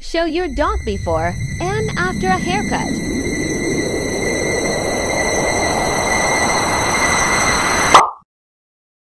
Show your dog before and after a haircut.